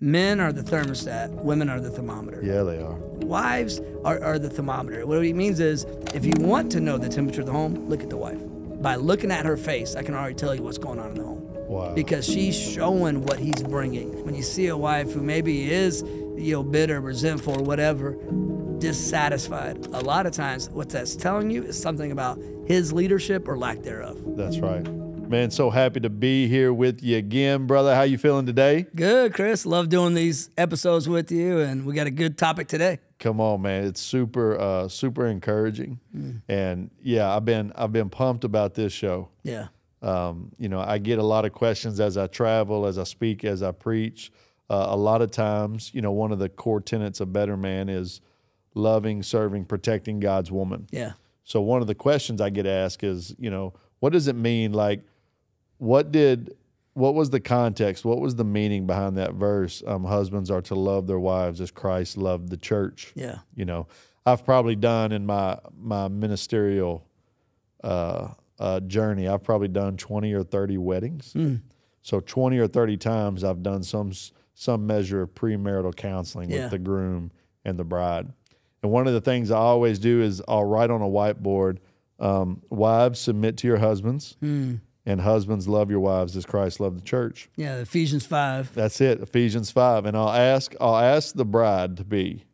Men are the thermostat, women are the thermometer. Yeah, they are. Wives are the thermometer. What it means is, if you want to know the temperature of the home, look at the wife. By looking at her face, I can already tell you what's going on in the home. Wow. Because she's showing what he's bringing. When you see a wife who maybe is, bitter, resentful, or whatever, dissatisfied, a lot of times what that's telling you is something about his leadership or lack thereof. That's right. Man, so happy to be here with you again, brother. How you feeling today? Good, Chris. Love doing these episodes with you, and we got a good topic today. Come on, man. It's super encouraging. And yeah, I've been pumped about this show. Yeah. I get a lot of questions as I travel, as I speak, as I preach. A lot of times, one of the core tenets of Better Man is loving, serving, protecting God's woman. Yeah. So one of the questions I get asked is, what does it mean? Like, what was the context? What was the meaning behind that verse? Husbands are to love their wives as Christ loved the church. Yeah. I've probably done in my ministerial journey, I've probably done 20 or 30 weddings. So 20 or 30 times I've done some measure of premarital counseling with the groom and the bride. And one of the things I always do is I'll write on a whiteboard, wives, submit to your husbands, and husbands, love your wives as Christ loved the church. Yeah, Ephesians 5. That's it, Ephesians 5. And I'll ask the bride to be,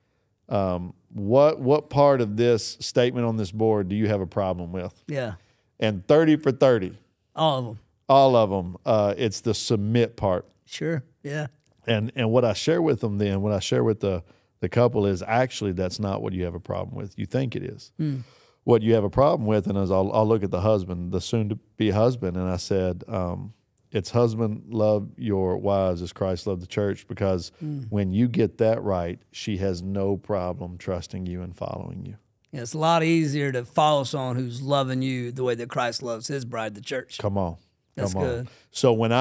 what part of this statement on this board do you have a problem with? Yeah. And 30 for 30. All of them. All of them. It's the submit part. Sure, yeah. And what I share with them then, what I share with the couple is actually that's not what you have a problem with. You think it is. What you have a problem with, and as I'll look at the husband, the soon-to-be husband, and I said, it's husband, love your wives as Christ loved the church, because when you get that right, she has no problem trusting you and following you. Yeah, it's a lot easier to follow someone who's loving you the way that Christ loves his bride, the church. Come on. That's good. So when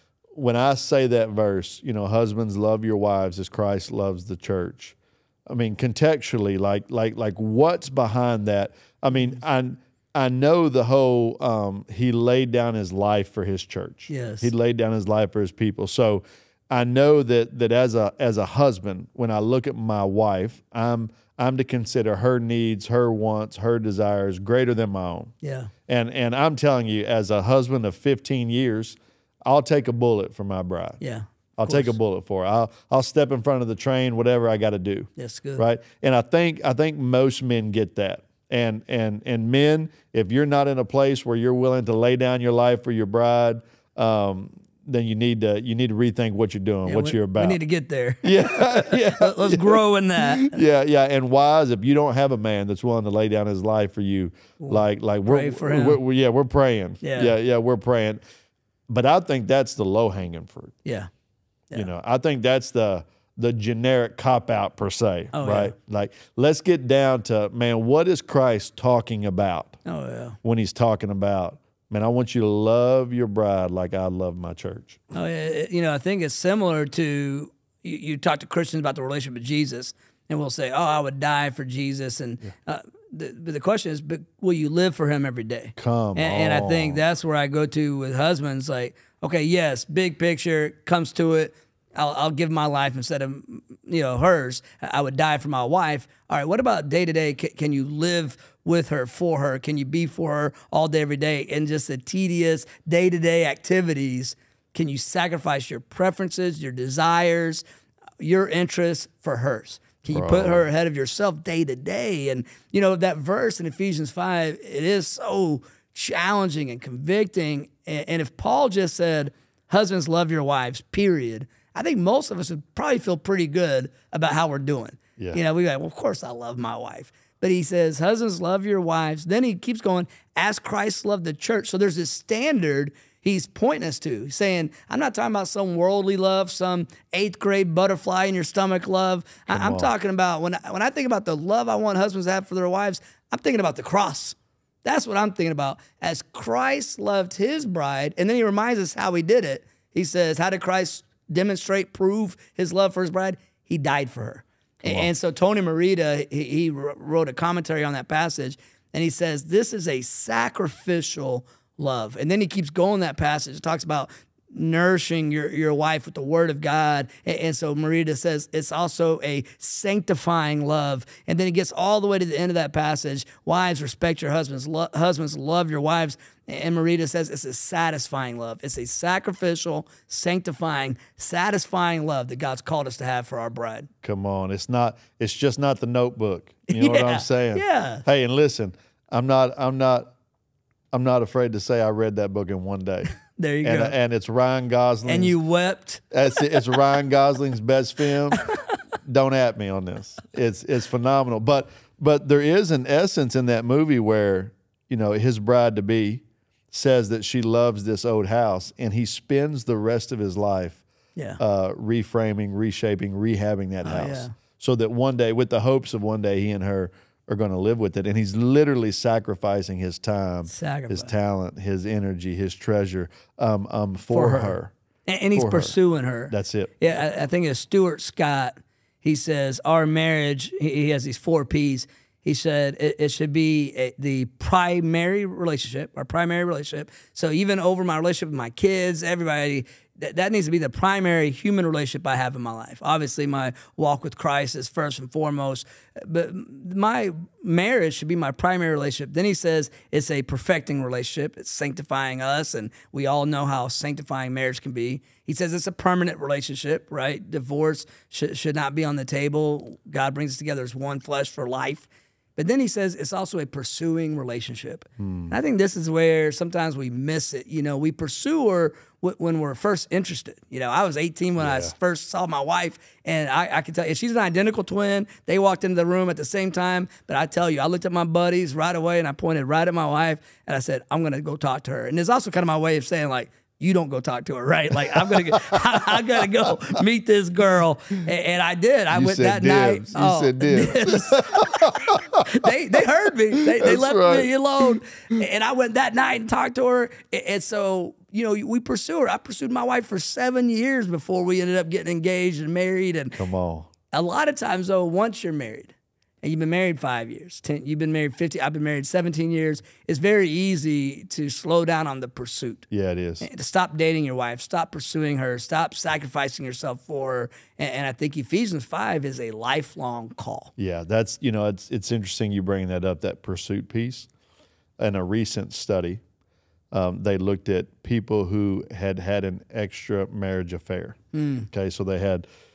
I say that verse, husbands, love your wives as Christ loves the church, I mean, contextually, like what's behind that? I mean, I know the whole, he laid down his life for his church. Yes. He laid down his life for his people. So I know that as a husband, when I look at my wife, I'm to consider her needs, her wants, her desires greater than my own. Yeah. And I'm telling you, as a husband of 15 years, I'll take a bullet for my bride. Yeah. I'll take a bullet for her. I'll step in front of the train, whatever I got to do. That's good. Right? And I think most men get that. And men, if you're not in a place where you're willing to lay down your life for your bride, then you need to rethink what you're doing, what you're about. We need to get there. Yeah. Let's grow in that. Yeah. And wives, if you don't have a man that's willing to lay down his life for you, pray for him. we're praying. Yeah. We're praying. But I think that's the low-hanging fruit. Yeah. I think that's the generic cop-out per se, right? Yeah. Like, let's get down to, man, what is Christ talking about when he's talking about, man, I want you to love your bride like I love my church. Oh, yeah. I think it's similar to, you talk to Christians about the relationship with Jesus, and we'll say, I would die for Jesus. And but the question is, but will you live for him every day? Come on. And I think that's where I go to with husbands, like, okay, yes, big picture, comes to it, I'll give my life instead of hers. I would die for my wife. All right, what about day to day? Can you live with her, for her? Can you be for her all day, every day? And just the tedious day to day activities, can you sacrifice your preferences, your desires, your interests for hers? Can you put her ahead of yourself day to day? And that verse in Ephesians 5, it is so challenging and convicting. And if Paul just said, husbands, love your wives, period, I think most of us would probably feel pretty good about how we're doing. Yeah. We're like, well, of course I love my wife. But he says, husbands, love your wives. Then he keeps going, as Christ loved the church. So there's this standard he's pointing us to. He's saying, I'm not talking about some worldly love, some 8th grade butterfly in your stomach love. I'm talking about, when I think about the love I want husbands to have for their wives, I'm thinking about the cross. That's what I'm thinking about. As Christ loved his bride, and then he reminds us how he did it. He says, how did Christ demonstrate, prove his love for his bride? He died for her. And so Tony Merida, he wrote a commentary on that passage, and he says, this is a sacrificial love. And then he keeps going that passage. It talks about nourishing your wife with the word of God. And so Marita says it's also a sanctifying love. And then it gets all the way to the end of that passage. Wives, respect your husbands. Husbands, love your wives. And Marita says it's a satisfying love. It's a sacrificial, sanctifying, satisfying love that God's called us to have for our bride. Come on. It's just not the Notebook. You know what I'm saying? Yeah. Hey, and listen, I'm not afraid to say I read that book in one day. There you go. And it's Ryan Gosling. And you wept. It's Ryan Gosling's best film. Don't at me on this. It's phenomenal. But there is an essence in that movie where, his bride to be says that she loves this old house, and he spends the rest of his life reframing, reshaping, rehabbing that house. So that one day, with the hopes of one day he and her are going to live with it. And he's literally sacrificing his time, his talent, his energy, his treasure for her. And he's pursuing her. That's it. Yeah, I think it's Stuart Scott. He says our marriage, he has these 4 Ps. He said it should be the primary relationship, our primary relationship. So even over my relationship with my kids, everybody, that needs to be the primary human relationship I have in my life. Obviously, my walk with Christ is first and foremost, but my marriage should be my primary relationship. Then he says it's a perfecting relationship. It's sanctifying us, and we all know how sanctifying marriage can be. He says it's a permanent relationship, right? Divorce should not be on the table. God brings us together as one flesh for life. But then he says it's also a pursuing relationship. And I think this is where sometimes we miss it. We pursue her when we're first interested. I was 18 when I first saw my wife, and I can tell you, she's an identical twin. They walked into the room at the same time, but I tell you, I looked at my buddies right away, and I pointed right at my wife, and I said, I'm going to go talk to her. And it's also kind of my way of saying, like, you don't go talk to her, right? Like, I'm gonna go meet this girl, and I did. I went that night. You said dibs. They heard me. They left me alone, and I went that night and talked to her. And so, we pursue her. I pursued my wife for 7 years before we ended up getting engaged and married. And come on. A lot of times, though, once you're married, and you've been married 5 years, 10, you've been married 50, I've been married 17 years, it's very easy to slow down on the pursuit. Yeah, it is. And to stop dating your wife, stop pursuing her, stop sacrificing yourself for her. And I think Ephesians 5 is a lifelong call. Yeah, that's, it's interesting you bring that up, that pursuit piece. In a recent study, they looked at people who had an extra marriage affair. Okay, so they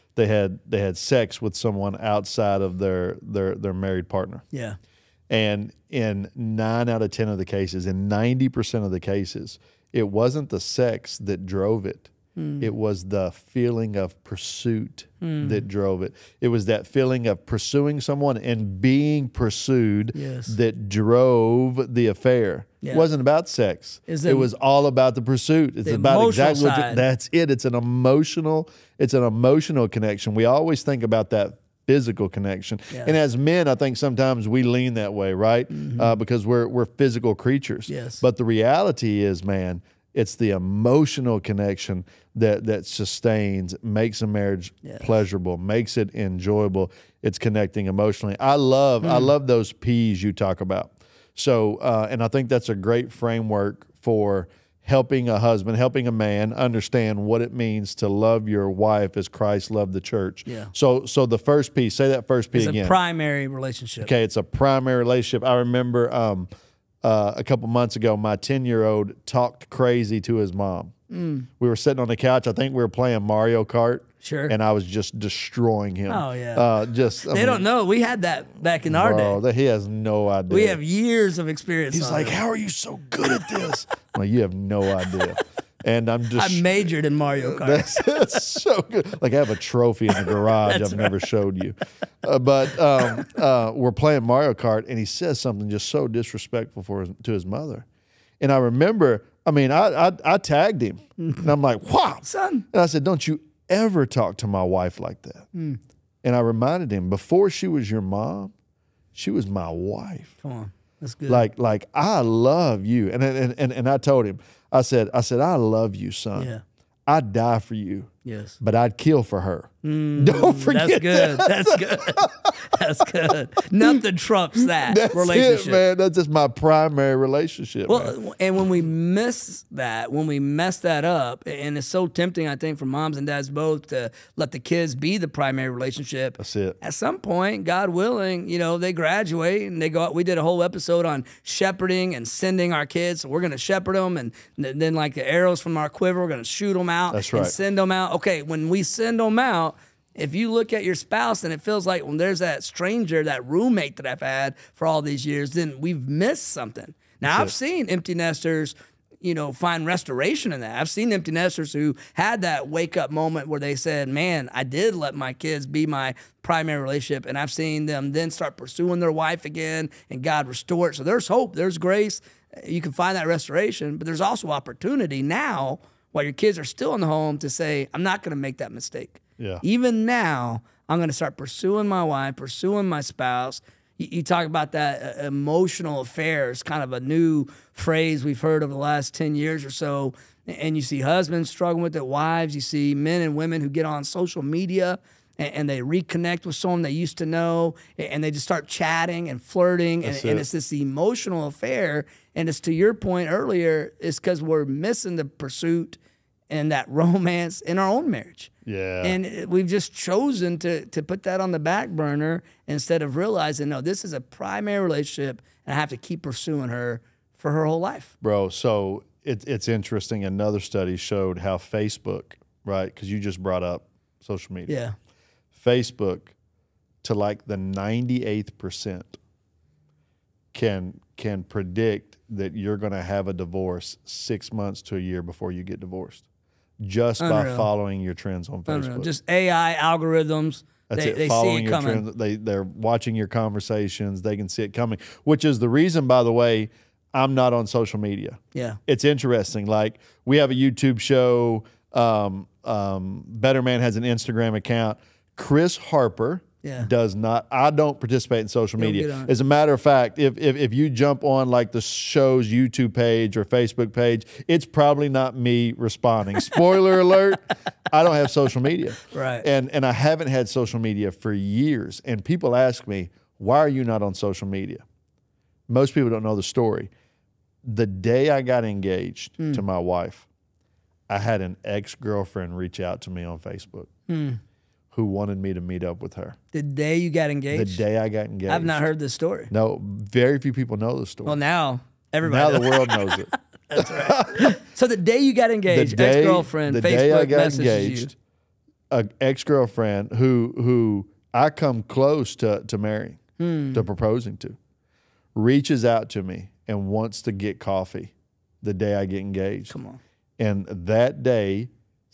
had sex with someone outside of their married partner. Yeah. And in 9 out of 10 of the cases, in 90% of the cases, it wasn't the sex that drove it. It was the feeling of pursuit that drove it. It was that feeling of pursuing someone and being pursued that drove the affair. Yeah. It wasn't about sex. It was all about the pursuit. It's about exactly what that's it. It's an emotional connection. We always think about that physical connection. Yeah. And as men, I think sometimes we lean that way, right? Because we're physical creatures. Yes. But the reality is, man, it's the emotional connection that sustains, makes a marriage pleasurable, makes it enjoyable. It's connecting emotionally. I love those P's you talk about. So, and I think that's a great framework for helping a husband, helping a man understand what it means to love your wife as Christ loved the church. Yeah. So the first P, say that first P again. It's a primary relationship. Okay, it's a primary relationship. I remember a couple months ago, my 10-year-old talked crazy to his mom. We were sitting on the couch. I think we were playing Mario Kart. Sure. And I was just destroying him. Oh, yeah. They don't know. We had that back in our day. He has no idea. We have years of experience. He's like, how are you so good at this? Well, you have no idea. And I majored in Mario Kart. That's so good. Like, I have a trophy in the garage I've never showed you. But we're playing Mario Kart, and he says something just so disrespectful to his mother. And I remember, I tagged him. And I'm like, wow. Son. And I said, don't you ever talk to my wife like that. And I reminded him, before she was your mom, she was my wife. Come on. That's good. Like I love you. And I told him, I said, I love you, son. Yeah. I'd die for you. Yes. But I'd kill for her. Don't forget That's good. that. That's good. That's good. Nothing trumps that That's relationship. it, man. That's just my primary relationship. Well, man. and when we miss that, when we mess that up, and it's so tempting, I think, for moms and dads both to let the kids be the primary relationship. That's it. At some point, God willing, they graduate and they go out. We did a whole episode on shepherding and sending our kids. So we're going to shepherd them, and then like the arrows from our quiver, we're going to shoot them out. That's right. And send them out. Okay, when we send them out, if you look at your spouse and it feels like when there's that stranger, that roommate that I've had for all these years, then we've missed something. Now, I've seen empty nesters, find restoration in that. I've seen empty nesters who had that wake-up moment where they said, man, I did let my kids be my primary relationship, and I've seen them then start pursuing their wife again, and God restore it. So there's hope, there's grace. You can find that restoration, but there's also opportunity now while your kids are still in the home to say, I'm not going to make that mistake. Yeah. Even now, I'm going to start pursuing my wife, pursuing my spouse. You talk about that emotional affairs, kind of a new phrase we've heard over the last 10 years or so. And you see husbands struggling with it, wives. You see men and women who get on social media and they reconnect with someone they used to know, and they just start chatting and flirting. And it's this emotional affair. And it's to your point earlier, it's because we're missing the pursuit and that romance in our own marriage. Yeah. And we've just chosen to put that on the back burner instead of realizing, no, this is a primary relationship, and I have to keep pursuing her for her whole life. Bro, so it's interesting. Another study showed how Facebook, right, because you just brought up social media. Yeah. Facebook, to like the 98th percent, can predict that you're going to have a divorce 6 months to a year before you get divorced. Just Unreal. by following your trends on Facebook. Unreal. Just AI algorithms. That's they following see it your coming. trends. They're watching your conversations. They can see it coming, which is the reason, by the way, I'm not on social media. Yeah. It's interesting. Like, we have a YouTube show. Better Man has an Instagram account. Chris Harper does not. I don't participate in social media. As a matter of fact, if you jump on like the show's YouTube page or Facebook page, it's probably not me responding. Spoiler alert, I don't have social media. Right. And I haven't had social media for years. And people ask me, why are you not on social media? Most people don't know the story. The day I got engaged to my wife, I had an ex-girlfriend reach out to me on Facebook. Who wanted me to meet up with her. The day you got engaged? The day I got engaged. I've not heard this story. No, very few people know the story. Well, now everybody Now knows. the world knows it. That's right. So the day you got engaged, ex-girlfriend, the day I Facebook got messages engaged, an ex-girlfriend who I come close to marrying, to proposing to, reaches out to me and wants to get coffee the day I get engaged. Come on. And that day,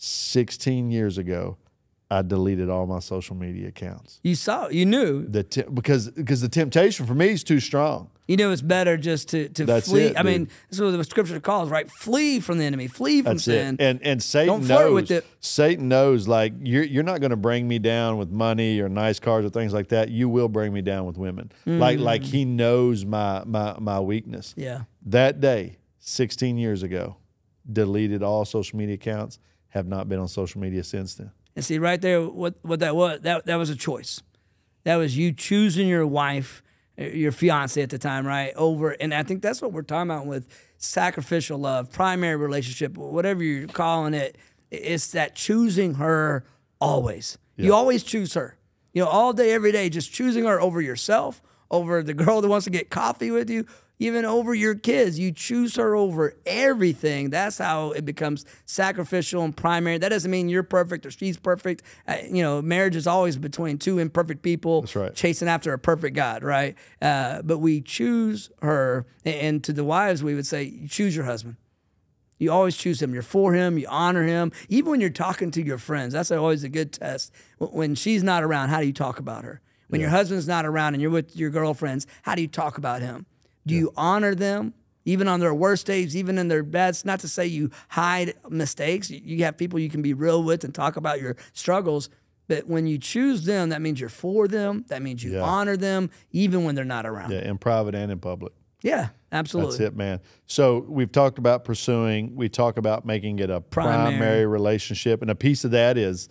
16 years ago, I deleted all my social media accounts. You knew. Because the temptation for me is too strong. You know it's better just to That's flee. it, I mean, this is what the scripture calls, right? Flee from the enemy. Flee from That's sin. it. And Satan Don't flirt knows. with it. Satan knows, like, you're not going to bring me down with money or nice cars or things like that. You will bring me down with women. Like he knows my weakness. Yeah. That day, 16 years ago, deleted all social media accounts. Have not been on social media since then. And see, right there, what that was, that was a choice. That was you choosing your wife, your fiance at the time, right? And I think that's what we're talking about with sacrificial love, primary relationship, whatever you're calling it. It's that choosing her always. Yeah. You always choose her. All day, every day, just choosing her over yourself, over the girl that wants to get coffee with you, even over your kids. You choose her over everything. That's how it becomes sacrificial and primary. That doesn't mean you're perfect or she's perfect. Marriage is always between two imperfect people. That's right. Chasing after a perfect God, right? But we choose her. And to the wives, we would say, you choose your husband. You always choose him. You're for him. You honor him. Even when you're talking to your friends, that's always a good test. When she's not around, how do you talk about her? When your husband's not around and you're with your girlfriends, how do you talk about him? Do you honor them, even on their worst days, even in their best? Not to say you hide mistakes. You have people you can be real with and talk about your struggles. But when you choose them, that means you're for them. That means you honor them, even when they're not around. Yeah, in private and in public. Yeah, absolutely. That's it, man. So we've talked about pursuing. We talk about making it a primary relationship. And a piece of that is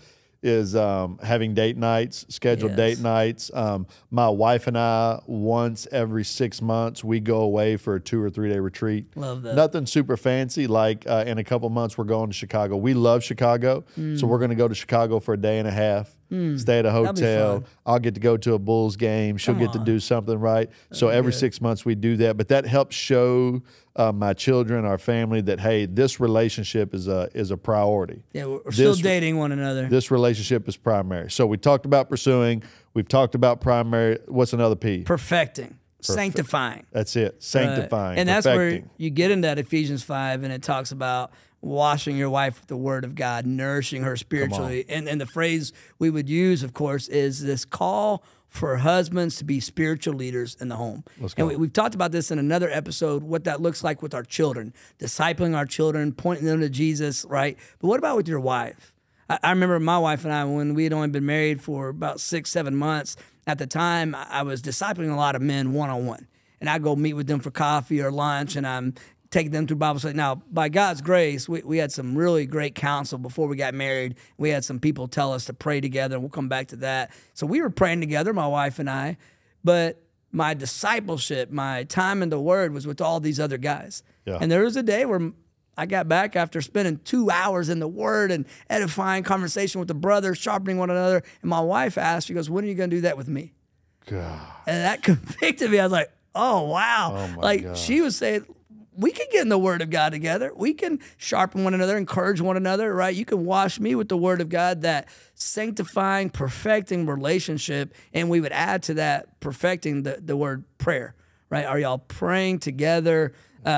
having date nights, scheduled date nights. My wife and I, once every 6 months, we go away for a 2 or 3 day retreat. Love that. Nothing super fancy. Like in a couple months, we're going to Chicago. We love Chicago, so we're going to go to Chicago for a day and a half. Stay at a hotel. I'll get to go to a Bulls game. She'll get to do something, right? So every 6 months we do that. But that helps show my children, our family, that hey, this relationship is a priority. Yeah, we're still dating one another. This relationship is primary. So we talked about pursuing. We've talked about primary. What's another P? Perfecting. Sanctifying. That's it. Sanctifying. And that's where you get into that Ephesians 5, and it talks about washing your wife with the word of God, nourishing her spiritually. And the phrase we would use, of course, is this call for husbands to be spiritual leaders in the home. And we've talked about this in another episode, what that looks like with our children, discipling our children, pointing them to Jesus, right? But what about with your wife? I remember my wife and I, when we had only been married for about 6, 7 months, at the time, I was discipling a lot of men one-on-one. And I go meet with them for coffee or lunch, and I'm taking them through Bible study. Now, by God's grace, we had some really great counsel before we got married. We had some people tell us to pray together, and we'll come back to that. So we were praying together, my wife and I. But my discipleship, my time in the Word was with all these other guys. Yeah. And there was a day where I got back after spending 2 hours in the Word and edifying conversation with the brothers, sharpening one another. And my wife asked, she goes, when are you going to do that with me? God. And that convicted me. I was like, oh, wow. Oh my like God. She was saying, we can get in the Word of God together. We can sharpen one another, encourage one another, right? You can wash me with the Word of God, that sanctifying, perfecting relationship. And we would add to that perfecting the word prayer, right? Are y'all praying together?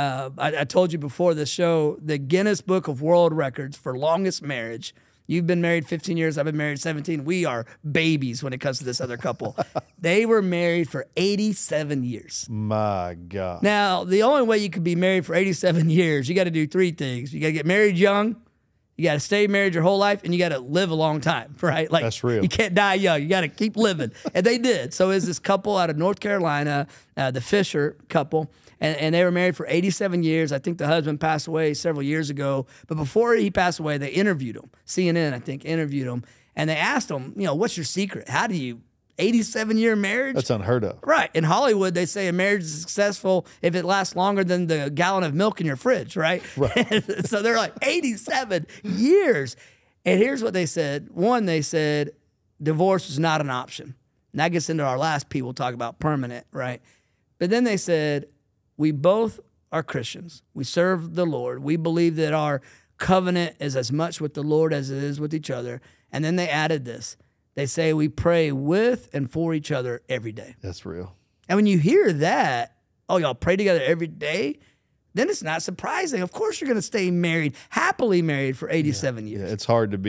I told you before the show, the Guinness Book of World Records for longest marriage. You've been married 15 years. I've been married 17. We are babies when it comes to this other couple. They were married for 87 years. My God. Now, the only way you could be married for 87 years, you got to do 3 things. You got to get married young, you got to stay married your whole life, and you got to live a long time, right? Like, that's real. You can't die young. You got to keep living. And they did. So is this couple out of North Carolina, the Fisher couple, and they were married for 87 years. I think the husband passed away several years ago. But before he passed away, they interviewed him. CNN, I think, interviewed him. And they asked him, what's your secret? How do you 87-year marriage? That's unheard of. Right. In Hollywood, they say a marriage is successful if it lasts longer than the gallon of milk in your fridge, right? Right. So they're like, 87 years. And here's what they said. One, they said divorce is not an option. And that gets into our last P. We'll talk about permanent, right? But then they said, we both are Christians. We serve the Lord. We believe that our covenant is as much with the Lord as it is with each other. And then they added this. They say we pray with and for each other every day. That's real. And when you hear that, oh, y'all pray together every day, then it's not surprising. Of course you're going to stay married, happily married for 87 years. Yeah, it's hard to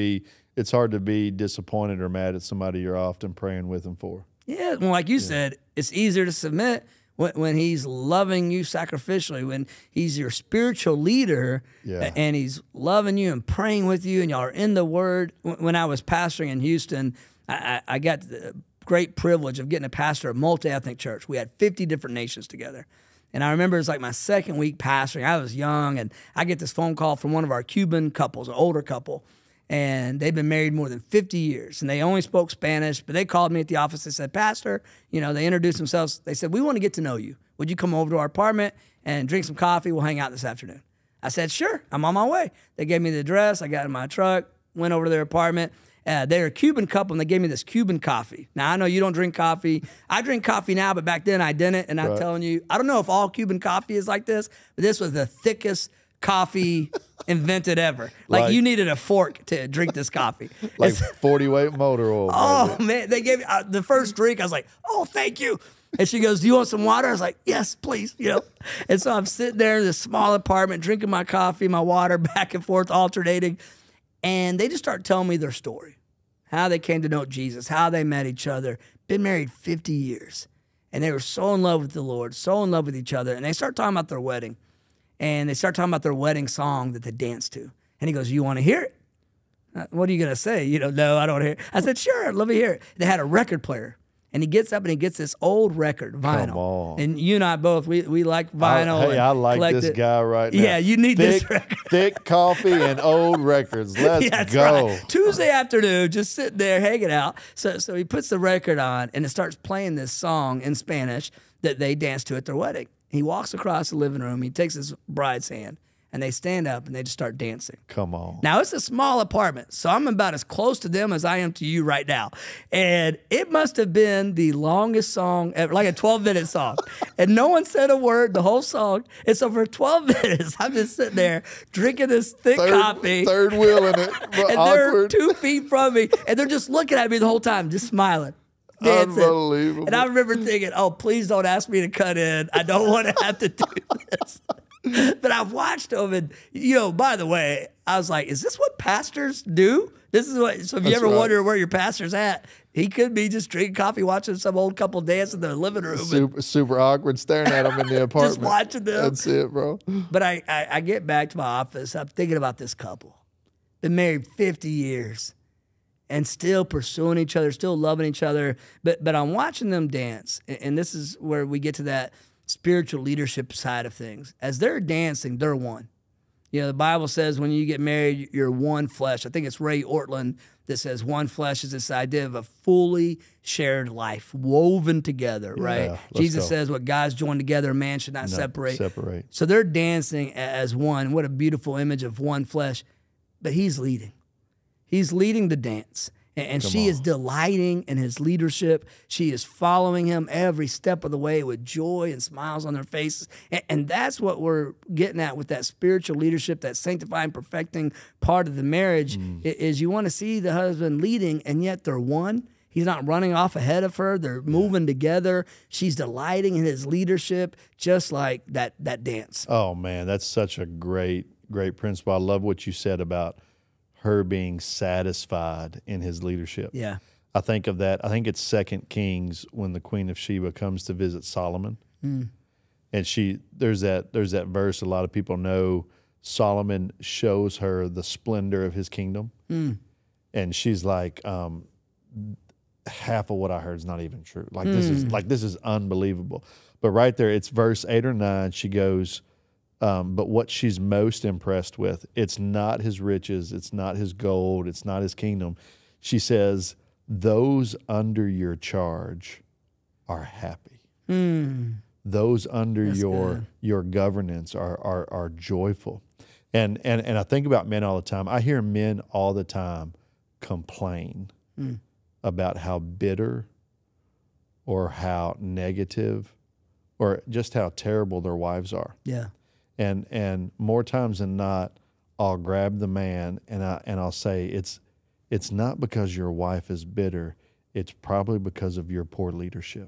be disappointed or mad at somebody you're often praying with and for. Yeah, well, like you said, it's easier to submit when he's loving you sacrificially, when he's your spiritual leader, and he's loving you and praying with you, and y'all are in the Word. When I was pastoring in Houston, I got the great privilege of getting to pastor a multi-ethnic church. We had 50 different nations together. And I remember it was like my second week pastoring. I was young, and I get this phone call from one of our Cuban couples, an older couple. And they've been married more than 50 years, and they only spoke Spanish, but they called me at the office. They said, Pastor, they introduced themselves. They said, we want to get to know you. Would you come over to our apartment and drink some coffee? We'll hang out this afternoon. I said, sure, I'm on my way. They gave me the address. I got in my truck, went over to their apartment. They're a Cuban couple, and they gave me this Cuban coffee. Now, I know you don't drink coffee. I drink coffee now, but back then I didn't, and I'm telling you, I don't know if all Cuban coffee is like this, but this was the thickest coffee invented ever. Like you needed a fork to drink this coffee. Like 40-weight motor oil. Oh, man. They gave me the first drink. I was like, oh, thank you. And she goes, do you want some water? I was like, yes, please. And so I'm sitting there in this small apartment, drinking my coffee, my water, back and forth, alternating. And they just start telling me their story, how they came to know Jesus, how they met each other, been married 50 years. And they were so in love with the Lord, so in love with each other. And they start talking about their wedding. And they start talking about their wedding song that they danced to. And he goes, you want to hear it? What are you going to say? No, I don't want to hear it. I said, sure, let me hear it. They had a record player. And he gets up and he gets this old record, vinyl. Come on. And you and I both, we like vinyl. I like collect this it. guy right now. Yeah, you need this record. Thick coffee and old records. Let's That's go. right. Tuesday afternoon, just sitting there hanging out. So he puts the record on and it starts playing this song in Spanish that they danced to at their wedding. He walks across the living room. He takes his bride's hand and they stand up and they just start dancing. Come on. Now, it's a small apartment, so I'm about as close to them as I am to you right now. And it must have been the longest song ever, like a 12-minute song. And no one said a word the whole song. And so for 12 minutes, I'm just sitting there drinking this thick coffee. Third wheel in it. And Awkward. they're 2 feet from me, and they're just looking at me the whole time, just smiling. Dancing. Unbelievable. And I remember thinking, oh, please don't ask me to cut in. I don't want to have to do this. But I've watched them, and, you know, by the way, I was like, is this what pastors do? This is what, so if you ever wonder where your pastor's at, he could be just drinking coffee, watching some old couple dance in the living room. Super awkward, staring at them in the apartment. Just watching them. That's it, bro. But I get back to my office. I'm thinking about this couple. Been married 50 years and still pursuing each other, still loving each other. But I'm watching them dance, and this is where we get to that spiritual leadership side of things. As they're dancing, they're one. You know, the Bible says when you get married, you're one flesh. I think it's Ray Ortlund that says one flesh is this idea of a fully shared life, woven together, right? Yeah, Jesus says what God's joined together, man should not separate. So they're dancing as one. What a beautiful image of one flesh. But he's leading. He's leading the dance. And she is delighting in his leadership. She is following him every step of the way with joy and smiles on their faces. And that's what we're getting at with that spiritual leadership, that sanctifying, perfecting part of the marriage, is you want to see the husband leading, and yet they're one. He's not running off ahead of her. They're moving together. She's delighting in his leadership, just like that dance. Oh, man, that's such a great principle. I love what you said about her being satisfied in his leadership. Yeah. I think of that. I think it's 2 Kings when the Queen of Sheba comes to visit Solomon. And there's that verse a lot of people know. Solomon shows her the splendor of his kingdom. And she's like, half of what I heard is not even true. Like this is unbelievable. But right there, it's verse 8 or 9, she goes, but what she's most impressed with, it's not his riches, it's not his gold, it's not his kingdom. She says, those under your charge are happy. Those under your governance are joyful. And I think about men all the time. I hear men all the time complain about how bitter or how negative or just how terrible their wives are. Yeah. And more times than not, I'll grab the man and I'll say, it's not because your wife is bitter. It's probably because of your poor leadership.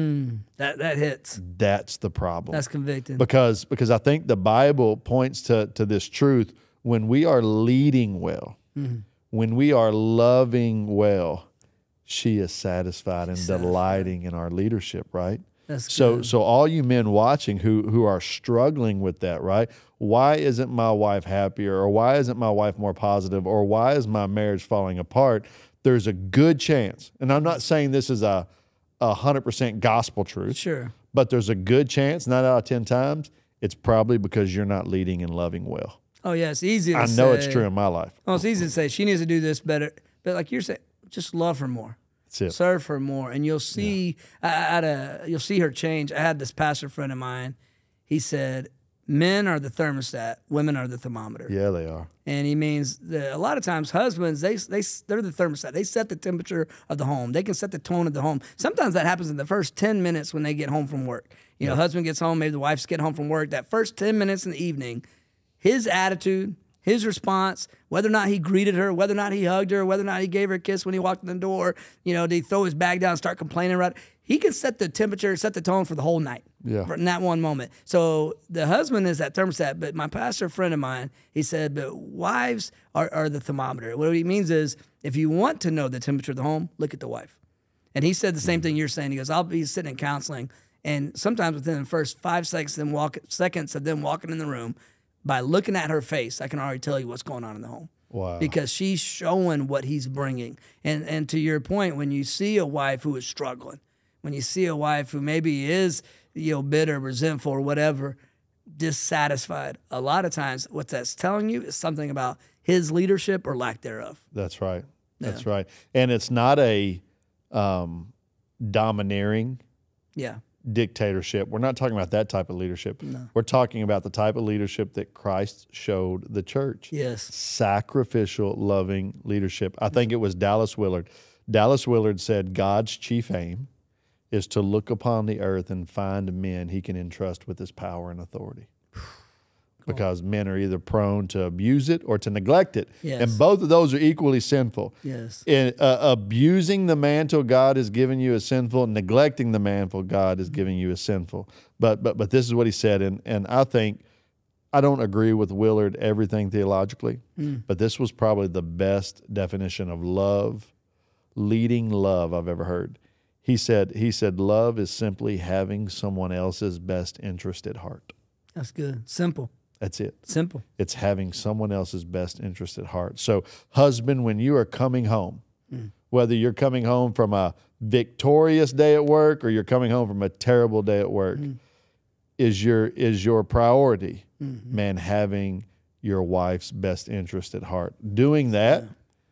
That hits. That's the problem. That's convicting. Because I think the Bible points to this truth. When we are leading well, when we are loving well, she is satisfied and delighting in our leadership, right? So all you men watching who are struggling with that, right? Why isn't my wife happier, or why isn't my wife more positive, or why is my marriage falling apart? There's a good chance, and I'm not saying this is a 100% gospel truth, sure, but there's a good chance, 9 out of 10 times, it's probably because you're not leading and loving well. Oh yeah, it's easy to say. I know it's true in my life. Oh, it's easy to say she needs to do this better, but like you're saying, just love her more. Serve her more, and you'll see. You'll see her change. I had this pastor friend of mine. He said, "Men are the thermostat, women are the thermometer." Yeah, they are. And he means that a lot of times husbands they're the thermostat. They set the temperature of the home. They can set the tone of the home. Sometimes that happens in the first 10 minutes when they get home from work. You know, husband gets home, maybe the wife's getting home from work. That first 10 minutes in the evening, his attitude, his response, whether or not he greeted her, whether or not he hugged her, whether or not he gave her a kiss when he walked in the door, you know, did he throw his bag down and start complaining about it? He can set the temperature, set the tone for the whole night in that one moment. So the husband is that thermostat, but my pastor friend of mine, he said, but wives are the thermometer. What he means is if you want to know the temperature of the home, look at the wife. And he said the same thing you're saying. He goes, I'll be sitting in counseling, and sometimes within the first 5 seconds of them walking in the room, by looking at her face, I can already tell you what's going on in the home. Wow. Because she's showing what he's bringing. And to your point, when you see a wife who is struggling, when you see a wife who maybe is, bitter, resentful, or whatever, dissatisfied, a lot of times what that's telling you is something about his leadership or lack thereof. That's right. That's right. And it's not a domineering dictatorship. We're not talking about that type of leadership. No. We're talking about the type of leadership that Christ showed the church. Yes. Sacrificial, loving leadership. I think it was Dallas Willard. Dallas Willard said God's chief aim is to look upon the earth and find men he can entrust with his power and authority. Because men are either prone to abuse it or to neglect it. Yes. And both of those are equally sinful. Yes. Abusing the mantle God has given you is sinful. Neglecting the mantle God is giving you is sinful. But this is what he said, and I think, I don't agree with Willard everything theologically, but this was probably the best definition of love, leading love I've ever heard. He said, love is simply having someone else's best interest at heart. That's good. Simple. That's it. Simple. It's having someone else's best interest at heart. So, husband, when you are coming home, whether you're coming home from a victorious day at work or you're coming home from a terrible day at work, is your priority, man, having your wife's best interest at heart. Doing that,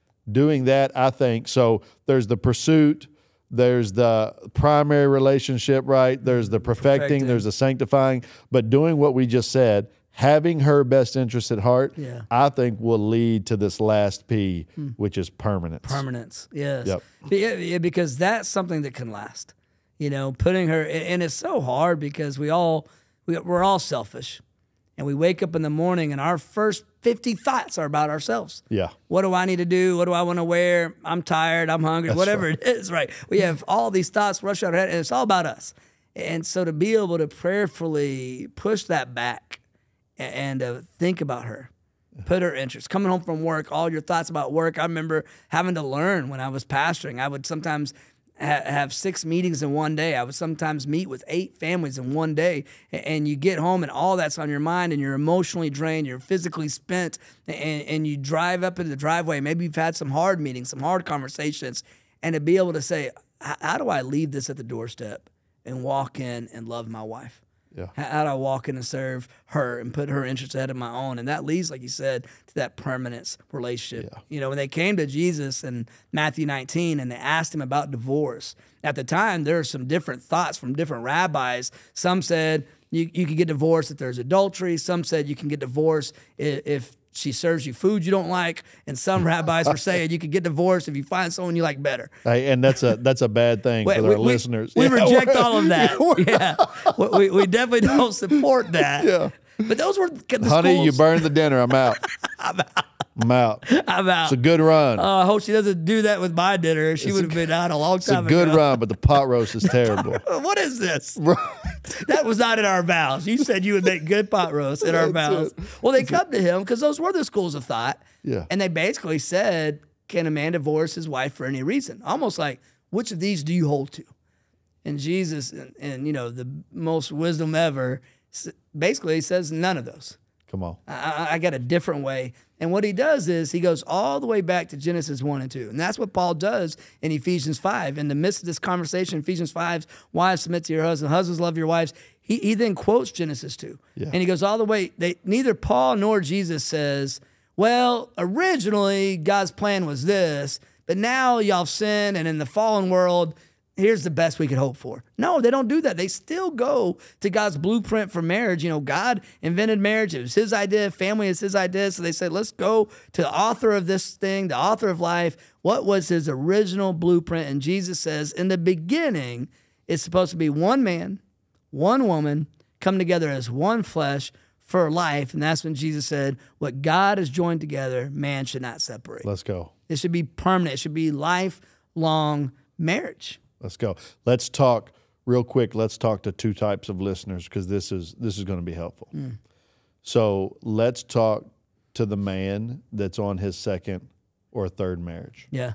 I think, so there's the pursuit, there's the primary relationship, right? There's the perfecting, there's the sanctifying, but doing what we just said, having her best interest at heart, I think will lead to this last P, which is permanence. Permanence, yes. Yep. Yeah, because that's something that can last. Putting her, and it's so hard because we're all selfish. And we wake up in the morning and our first 50 thoughts are about ourselves. Yeah. What do I need to do? What do I want to wear? I'm tired. I'm hungry. That's whatever it is, right? We have all these thoughts rush out our head, and it's all about us. And so to be able to prayerfully push that back and think about her, put her interest, coming home from work, all your thoughts about work. I remember having to learn when I was pastoring. I would sometimes have 6 meetings in one day. I would sometimes meet with 8 families in one day, and you get home and all that's on your mind, and you're emotionally drained, you're physically spent, and you drive up into the driveway. Maybe you've had some hard meetings, some hard conversations, and to be able to say, how do I leave this at the doorstep and walk in and love my wife? Yeah. How do I walk in and serve her and put her interests ahead of my own? And that leads, like you said, to that permanence relationship. Yeah. When they came to Jesus in Matthew 19 and they asked him about divorce, at the time there were some different thoughts from different rabbis. Some said you can get divorced if there's adultery. Some said you can get divorced if she serves you food you don't like, and some rabbis were saying you could get divorced if you find someone you like better. Hey, and that's a bad thing for our listeners. We reject all of that. We definitely don't support that. Yeah. But those were the Honey, schools. you burned the dinner. I'm out. I'm out. It's a good run. I hope she doesn't do that with my dinner. She would have been out a long time ago. It's a good run, but the pot roast is terrible. What is this? That was not in our vows. You said you would make good pot roast in our vows. Well, they come to him because those were the schools of thought. Yeah. And they basically said, can a man divorce his wife for any reason? Almost like, which of these do you hold to? And Jesus, and the most wisdom ever, basically says none of those. Come on. I got a different way. And what he does is he goes all the way back to Genesis 1 and 2. And that's what Paul does in Ephesians 5. In the midst of this conversation, Ephesians 5, wives submit to your husbands, husbands love your wives. He then quotes Genesis 2. Yeah. And he goes all the way. Neither Paul nor Jesus says, well, originally God's plan was this, but now y'all have sinned, and in the fallen world, here's the best we could hope for. No, they don't do that. They still go to God's blueprint for marriage. God invented marriage. It was his idea. Family is his idea. So they say, let's go to the author of this thing, the author of life. What was his original blueprint? And Jesus says, in the beginning, it's supposed to be one man, one woman, come together as one flesh for life. And that's when Jesus said, what God has joined together, man should not separate. Let's go. It should be permanent. It should be lifelong marriage. Let's go. Let's talk real quick. Let's talk to 2 types of listeners because this is going to be helpful. So let's talk to the man that's on his second or third marriage. Yeah.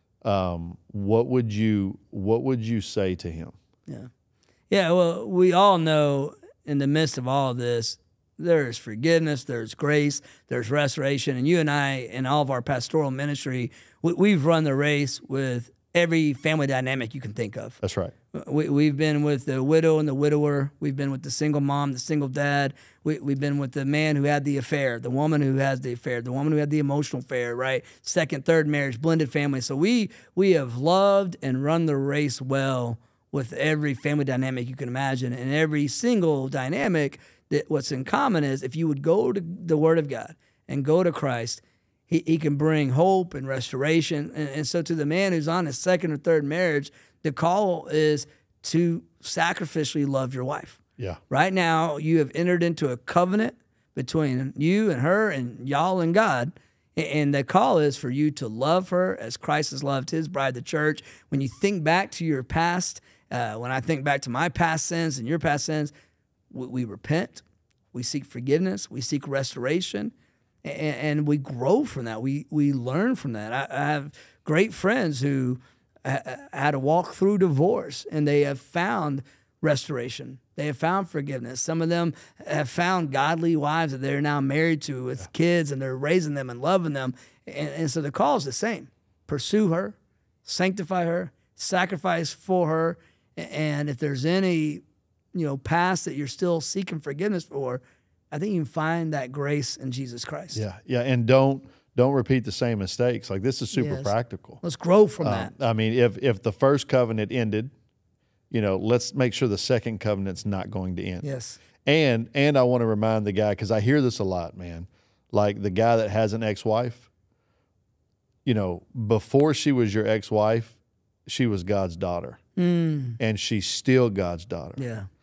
What would you say to him? Yeah. Yeah. Well, we all know in the midst of all of this, there's forgiveness, there's grace, there's restoration, and you and I, in all of our pastoral ministry, we've run the race with every family dynamic you can think of. That's right. We've been with the widow and the widower. We've been with the single mom, the single dad. We've been with the man who had the affair, the woman who has the affair, the woman who had the emotional affair, right? Second, third marriage, blended family. So we have loved and run the race well with every family dynamic you can imagine. And every single dynamic, that what's in common is if you would go to the Word of God and go to Christ, he can bring hope and restoration. And so to the man who's on his second or third marriage, the call is to sacrificially love your wife. Yeah. Right now, you have entered into a covenant between you and her and y'all and God. And the call is for you to love her as Christ has loved his bride, the church. When you think back to your past, when I think back to my past sins and your past sins, we repent, we seek forgiveness, we seek restoration, and we grow from that. We learn from that. I have great friends who had to walk through divorce, and they have found restoration. They have found forgiveness. Some of them have found godly wives that they're now married to with kids, and they're raising them and loving them. And so the call is the same. Pursue her, sanctify her, sacrifice for her. And if there's any, past that you're still seeking forgiveness for, I think you can find that grace in Jesus Christ. Yeah, yeah, and don't repeat the same mistakes. Like, this is super practical. Let's grow from that. I mean, if the first covenant ended, let's make sure the second covenant's not going to end. Yes. And I want to remind the guy, because I hear this a lot, man. Like the guy that has an ex-wife, before she was your ex-wife, she was God's daughter. And she's still God's daughter.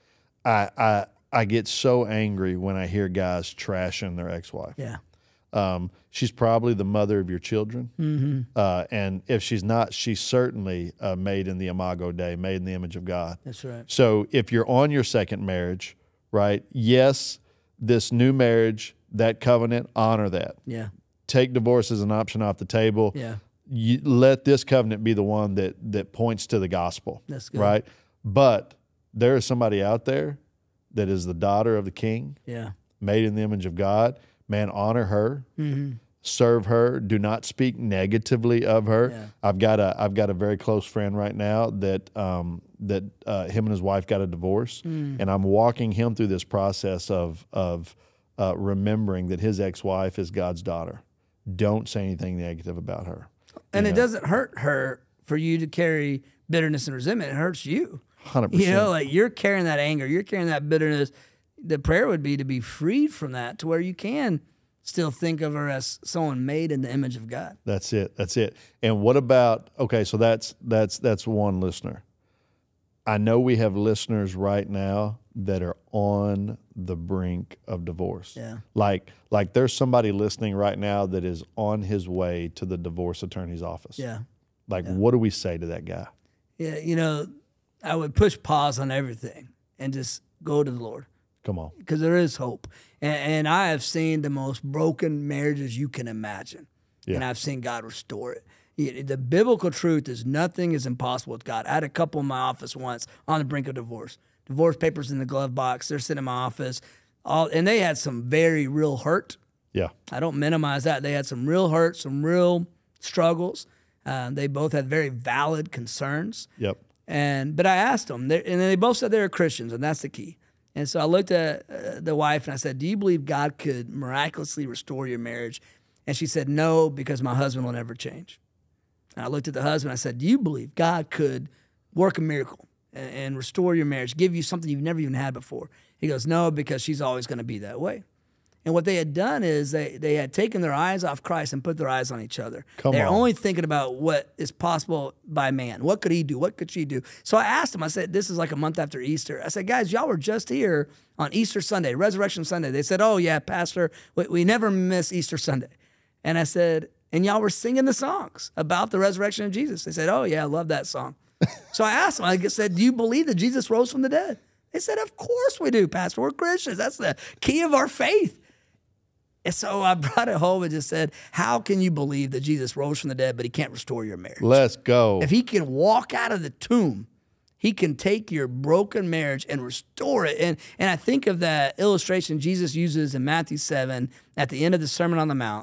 Yeah. I get so angry when I hear guys trashing their ex-wife. Yeah. She's probably the mother of your children. And if she's not, she's certainly made in the imago Dei, made in the image of God. That's right. So if you're on your second marriage, right, yes, this new marriage, that covenant, honor that. Yeah. Take divorce as an option off the table. Yeah. You let this covenant be the one that points to the gospel. That's good. Right? But there is somebody out there that is the daughter of the King, made in the image of God. Man, honor her, serve her. Do not speak negatively of her. Yeah. I've got a very close friend right now that him and his wife got a divorce, and I'm walking him through this process of remembering that his ex-wife is God's daughter. Don't say anything negative about her. And it doesn't hurt her for you to carry bitterness and resentment. It hurts you. 100%. Like you're carrying that anger, you're carrying that bitterness. The prayer would be to be freed from that, to where you can still think of her as someone made in the image of God. That's it. That's it. And what about, okay, so that's one listener. I know we have listeners right now that are on the brink of divorce. Yeah. Like there's somebody listening right now that is on his way to the divorce attorney's office. Yeah. What do we say to that guy? Yeah, I would push pause on everything and just go to the Lord. Come on. Because there is hope. And I have seen the most broken marriages you can imagine. Yeah. And I've seen God restore it. The biblical truth is nothing is impossible with God. I had a couple in my office once on the brink of divorce. Divorce papers in the glove box. They're sitting in my office. And they had some very real hurt. Yeah. I don't minimize that. They had some real hurt, some real struggles. They both had very valid concerns. Yep. But I asked them, and they both said they were Christians, and that's the key. And so I looked at the wife and I said, do you believe God could miraculously restore your marriage? And she said, no, because my husband will never change. And I looked at the husband and I said, do you believe God could work a miracle and restore your marriage, give you something you've never even had before? He goes, no, because she's always going to be that way. And what they had done is they had taken their eyes off Christ and put their eyes on each other. They're only thinking about what is possible by man. What could he do? What could she do? So I asked them, I said, this is like a month after Easter. I said, guys, y'all were just here on Easter Sunday, Resurrection Sunday. They said, oh, yeah, Pastor, we never miss Easter Sunday. And I said, and y'all were singing the songs about the resurrection of Jesus. They said, oh, yeah, I love that song. So I asked them, I said, do you believe that Jesus rose from the dead? They said, of course we do, Pastor. We're Christians. That's the key of our faith. And so I brought it home and just said, how can you believe that Jesus rose from the dead, but he can't restore your marriage? Let's go. If he can walk out of the tomb, he can take your broken marriage and restore it. And I think of that illustration Jesus uses in Matthew 7 at the end of the Sermon on the Mount.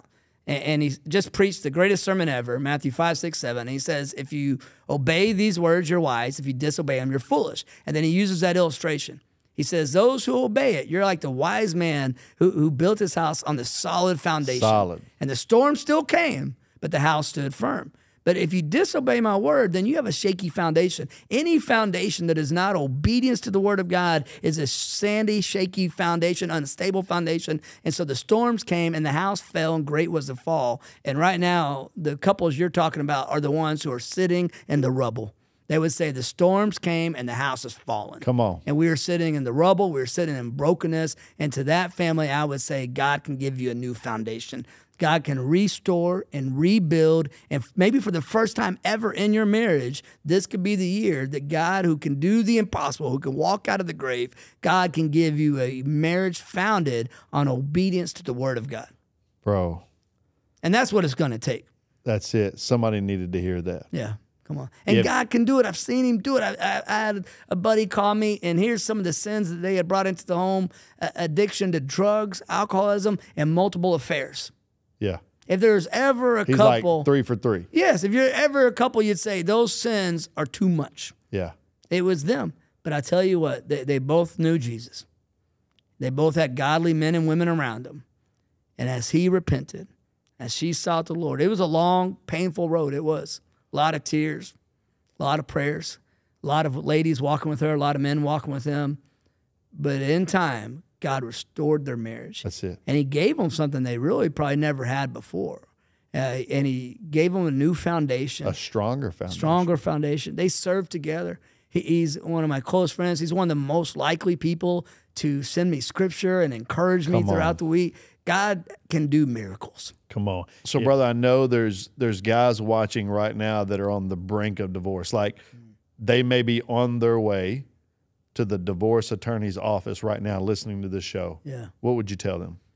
And he just preached the greatest sermon ever, Matthew 5, 6, 7. And he says, if you obey these words, you're wise. If you disobey them, you're foolish. And then he uses that illustration. He says, those who obey it, you're like the wise man who built his house on the solid foundation. Solid. And the storm still came, but the house stood firm. But if you disobey my word, then you have a shaky foundation. Any foundation that is not obedience to the word of God is a sandy, shaky foundation, unstable foundation. And so the storms came and the house fell and great was the fall. And right now, the couples you're talking about are the ones who are sitting in the rubble. They would say the storms came and the house has fallen. Come on. And we are sitting in the rubble. We are sitting in brokenness. And to that family, I would say God can give you a new foundation. God can restore and rebuild. And maybe for the first time ever in your marriage, this could be the year that God, who can do the impossible, who can walk out of the grave, God can give you a marriage founded on obedience to the word of God. Bro. And that's what it's going to take. That's it. Somebody needed to hear that. Yeah. Come on. And God can do it. I've seen him do it. I had a buddy call me, and here's some of the sins that they had brought into the home: addiction to drugs, alcoholism, and multiple affairs. Yeah. If there's ever a He's couple, like 3 for 3. yes, if you're ever a couple, you'd say those sins are too much. Yeah. It was them. But I tell you what, they both knew Jesus. They both had godly men and women around them. And as he repented, as she sought the Lord, it was a long, painful road. It was a lot of tears, a lot of prayers, a lot of ladies walking with her, a lot of men walking with him. But in time, God restored their marriage. That's it. And he gave them something they really probably never had before. And he gave them a new foundation. A stronger foundation. Stronger foundation. They served together. He's one of my close friends. He's one of the most likely people to send me scripture and encourage me throughout the week. God can do miracles. Come on. So, brother, I know there's guys watching right now that are on the brink of divorce. Like, they may be on their way to the divorce attorney's office right now listening to this show. Yeah. What would you tell them?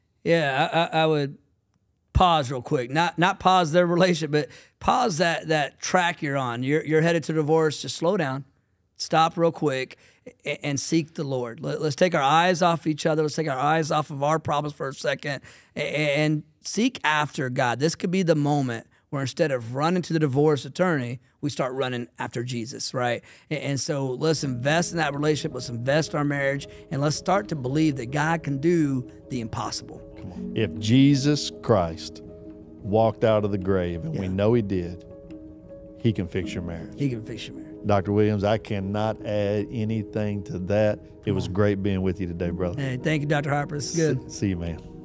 Yeah, I would pause real quick. Not pause their relationship, but pause that track you're on. You're headed to divorce. Just slow down. Stop real quick and seek the Lord. Let's take our eyes off each other. Let's take our eyes off of our problems for a second and seek after God. This could be the moment where instead of running to the divorce attorney, we start running after Jesus, right? And so let's invest in that relationship. Let's invest in our marriage, and let's start to believe that God can do the impossible. Come on. If Jesus Christ walked out of the grave, and we know he did, he can fix your marriage. He can fix your marriage. Dr. Williams, I cannot add anything to that. It was great being with you today, brother. Hey, thank you, Dr. Harper. It's good. See you, man.